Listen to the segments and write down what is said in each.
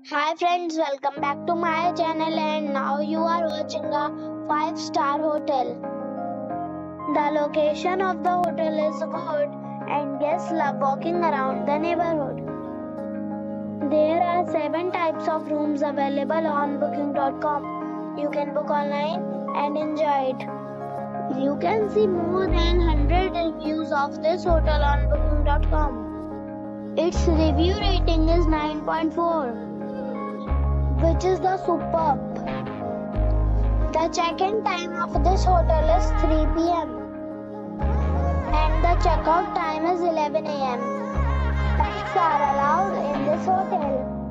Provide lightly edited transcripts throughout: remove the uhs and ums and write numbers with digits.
Hi friends, welcome back to my channel and now you are watching a 5-star hotel. The location of the hotel is good and guests love walking around the neighborhood. There are 7 types of rooms available on booking.com. You can book online and enjoy it. You can see more than 100 reviews of this hotel on booking.com. Its review rating is 9.4. which is the superb. The check-in time of this hotel is 3 p.m. and the checkout time is 11 a.m. Pets are allowed in this hotel.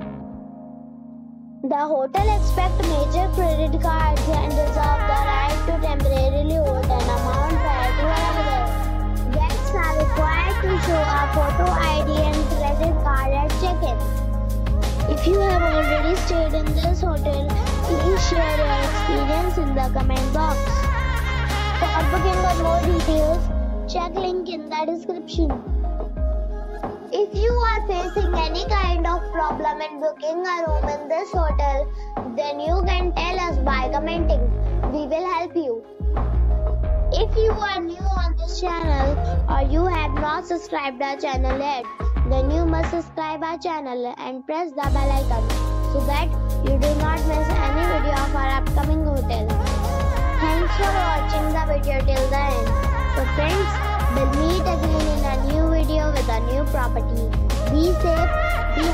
The hotel accepts major credit cards and reserves the right to temporarily hold an amount prior to arrival. Guests are required to show a photo ID and credit card at check-in. If you have already stayed in this hotel, please share your experience in the comment box. For booking or more details, check link in the description. If you are facing any kind of problem in booking a room in this hotel, then you can tell us by commenting. We will help you. If you are new on this channel or you have not subscribed our channel yet, then you must subscribe our channel and press the bell icon so that you do not miss any video of our upcoming hotel. Thanks for watching the video till the end. So friends, we'll meet again in a new video with a new property. Be safe, be